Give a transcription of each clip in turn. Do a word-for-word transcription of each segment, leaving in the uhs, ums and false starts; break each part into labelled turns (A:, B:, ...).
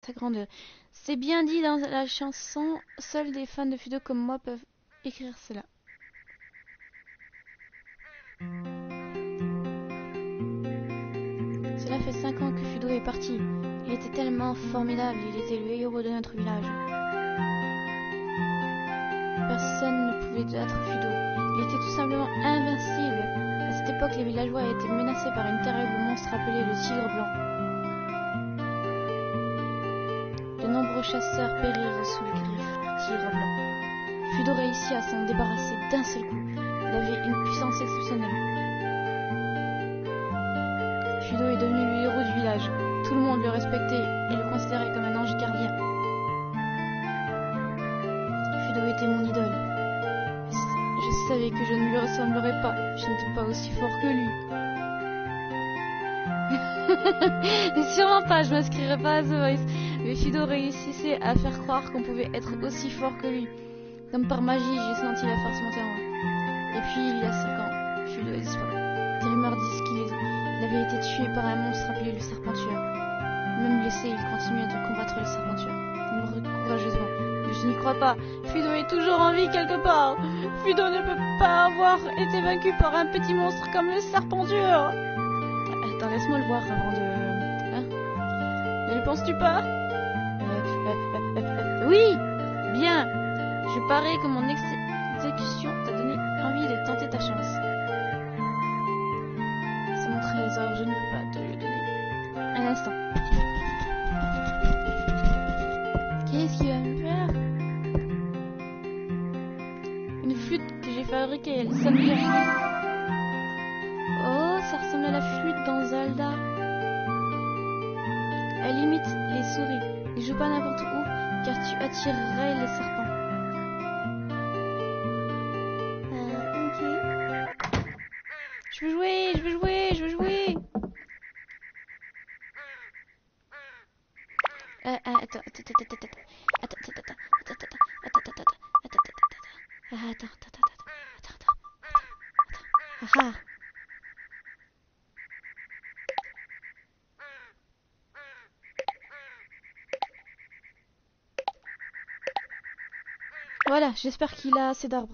A: très grandeur. C'est bien dit dans la chanson, seuls des fans de Fudo comme moi peuvent écrire cela. Cela fait cinq ans que Fudo est parti. Il était tellement formidable, il était le héros de notre village. Personne ne pouvait battre Fudo. Il était tout simplement invincible. À cette époque, les villageois étaient menacés par une terrible monstre appelé le tigre blanc. De nombreux chasseurs périrent sous le griffes du tigre blanc. Fudo réussit à s'en débarrasser d'un seul coup. Il avait une puissance exceptionnelle. Fudo est devenu le héros du village. Tout le monde le respectait et le considérait comme un ange gardien. Fudo était mon idole. Je savais que je ne lui ressemblerais pas. Je n'étais pas aussi fort que lui. Sûrement pas, je m'inscrirais pas à The Voice. Mais Fudo réussissait à faire croire qu'on pouvait être aussi fort que lui. Comme par magie, j'ai senti la force monter en moi. Et puis, il y a cinq ans, Fudo a disparu. Des rumeurs disent qu'il il avait été tué par un monstre appelé le serpentueur. Même blessé, il continuait de combattre le serpentueur. Courageusement. Mais je n'y crois pas. Fudo est toujours en vie quelque part. Fudo ne peut pas avoir été vaincu par un petit monstre comme le serpentueur. Attends, laisse-moi le voir avant de... Hein? Ne le penses-tu pas? euh, euh, euh, euh, Oui. Bien. Je parie que mon exécution t'a donné envie de tenter ta chance. C'est mon trésor, je ne peux pas te le donner. Un instant. Qu'est-ce qu'il va me faire? Une flûte que j'ai fabriquée, elle sonne bien. Oh, ça ressemble à la flûte dans Zelda. Elle imite les souris. Ne joue pas n'importe où, car tu attirerais les serpents. Euh, ok. Je veux jouer, je veux jouer, je veux jouer. Euh, attends, attends, attends, attends, attends, attends, attends, attends, attends, attends, attends, attends, attends, attends, attends, attends, voilà, j'espère qu'il a assez d'arbres.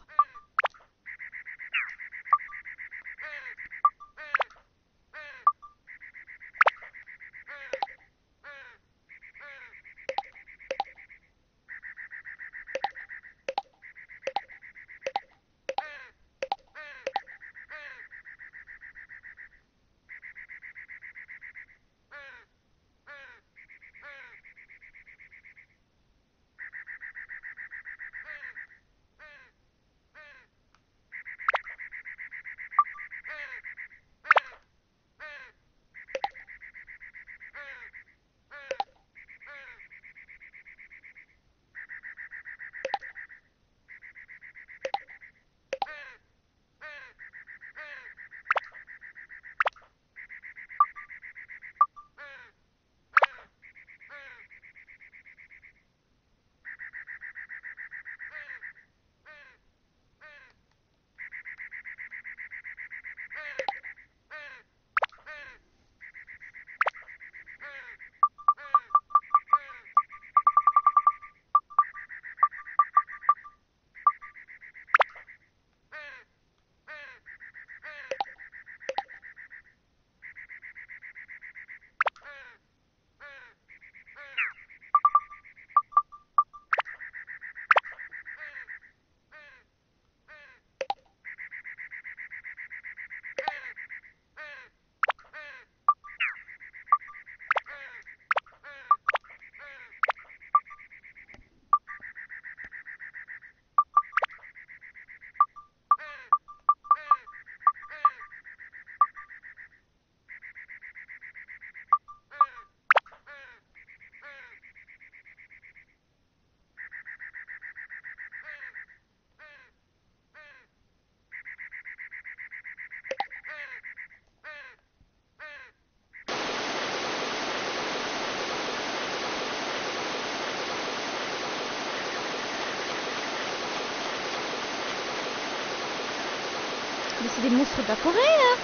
A: Mais c'est des monstres de la forêt, hein.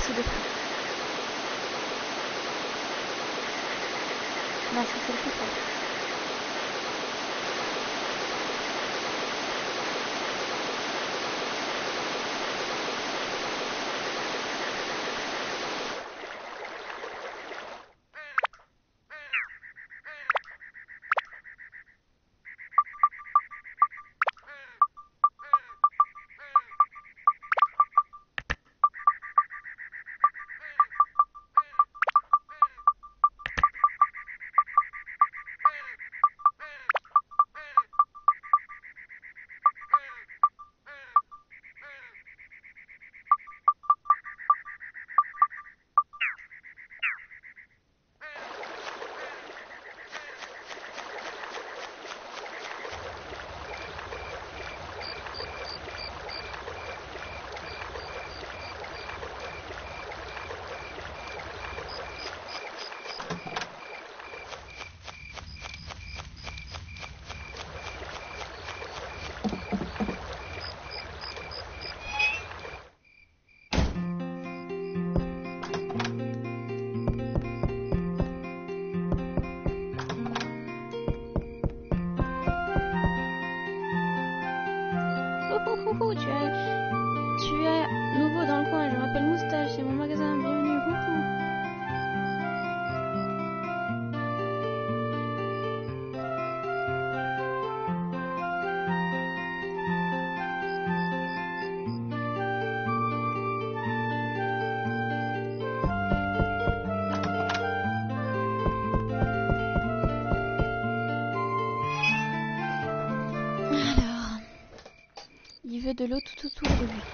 A: assez de fruits. Non, ça fait le contraire. Coucou, tu es, tu es nouveau dans le coin, je m'appelle Moustache, c'est mon magasin, bienvenue, coucou. Alors, il veut de l'eau tout autour de lui.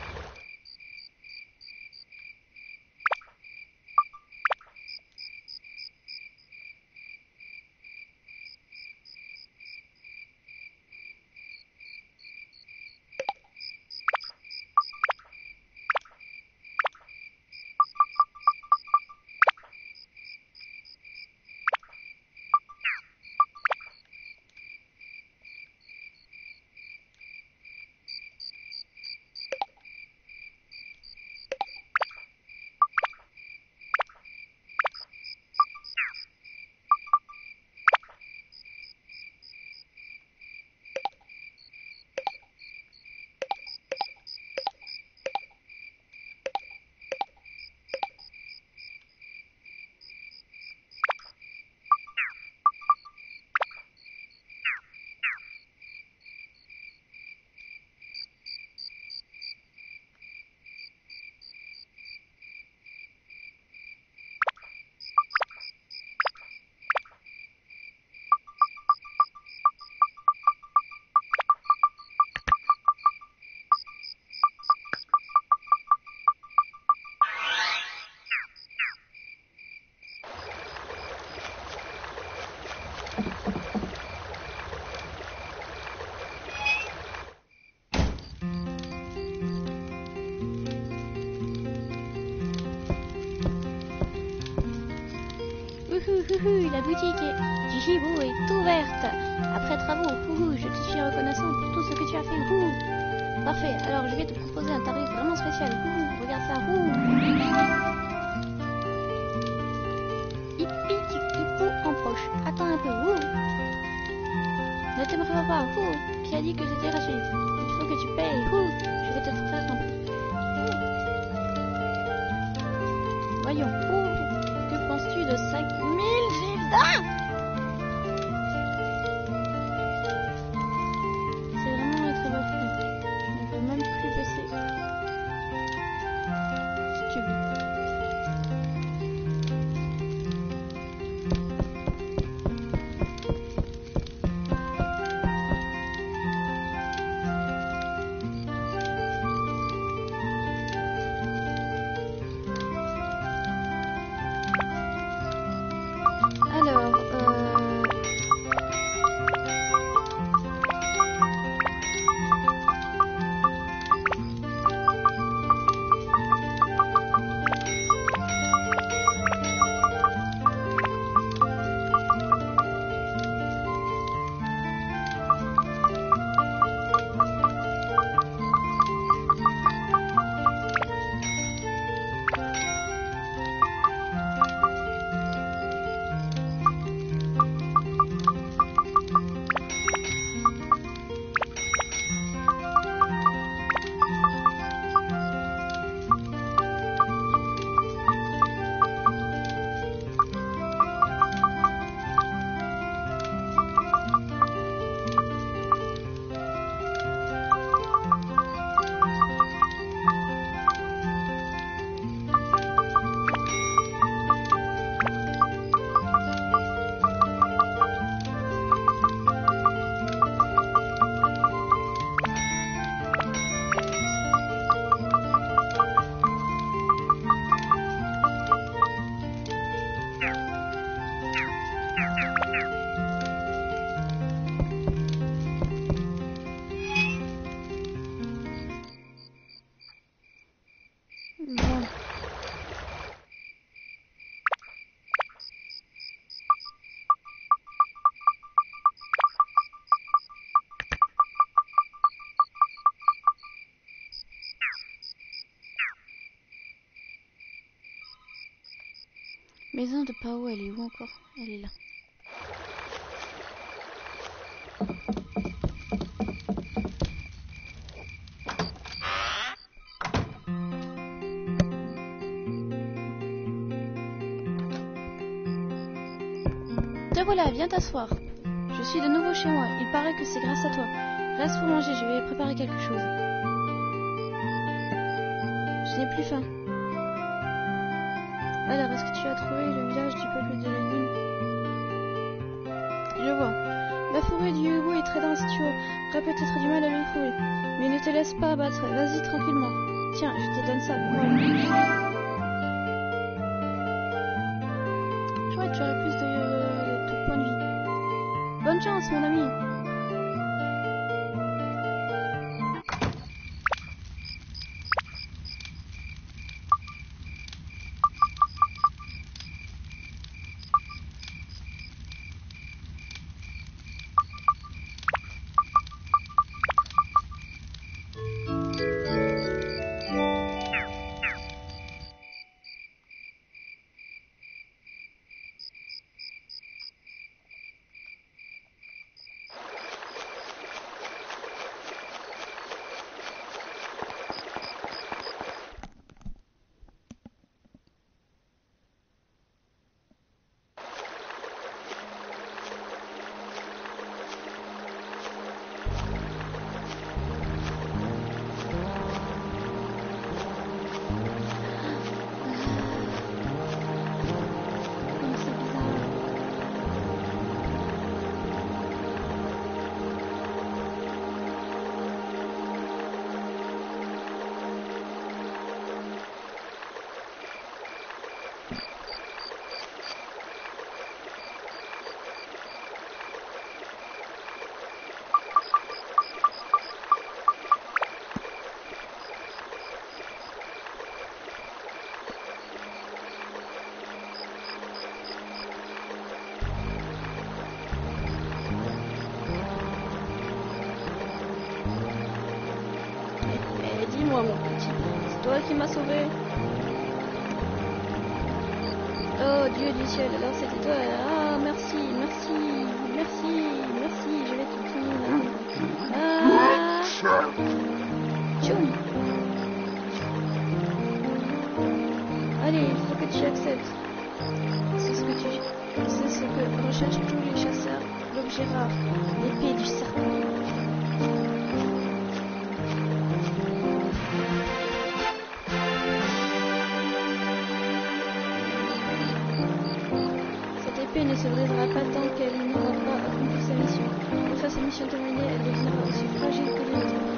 A: Houhou, la boutique du Hibou est ouverte. Après travaux, houhou, je te suis reconnaissant pour tout ce que tu as fait. Houhou. Parfait, alors je vais te proposer un tarif vraiment spécial. Houhou, regarde ça. Houhou. Hippi, hippo en proche. Attends un peu. Houhou. Ne te méfie pas. Houhou. Qui a dit que c'était gratuit? Il faut que tu payes. Houhou. Je vais te faire un peu. Voyons. Houhou. Que penses-tu de cinq mille gildas? C'est vraiment un très beau film. On peut même plus baisser. Stupide. Bon. Maison de Pao, elle est où encore? Elle est là. Te voilà, viens t'asseoir. Je suis de nouveau chez moi. Il paraît que c'est grâce à toi. Reste pour manger, je vais préparer quelque chose. Je n'ai plus faim. Alors, est-ce que tu as trouvé le village du peuple de la lune? Je vois. La forêt du Hugo est très dense, tu auras peut-être du mal à le trouver. Mais ne te laisse pas abattre, vas-y tranquillement. Tiens, je te donne ça. Ouais. Je crois que tu aurais plus de, de, de points de vie. Bonne chance, mon ami. Dis-moi, mon petit, c'est toi qui m'as sauvé. Oh Dieu du ciel, alors c'était toi. Ah, merci, merci, merci, merci, je vais te prendre. Ah, tchoum. Allez, il faut que tu acceptes. C'est ce que tu, c'est ce que recherchent tous les chasseurs. L'objet rare, l'épée du serpent. Ne se brisera pas tant qu'elle n'aura pas accompli sa mission. Une fois sa mission terminée, elle deviendra aussi fragile que les autres.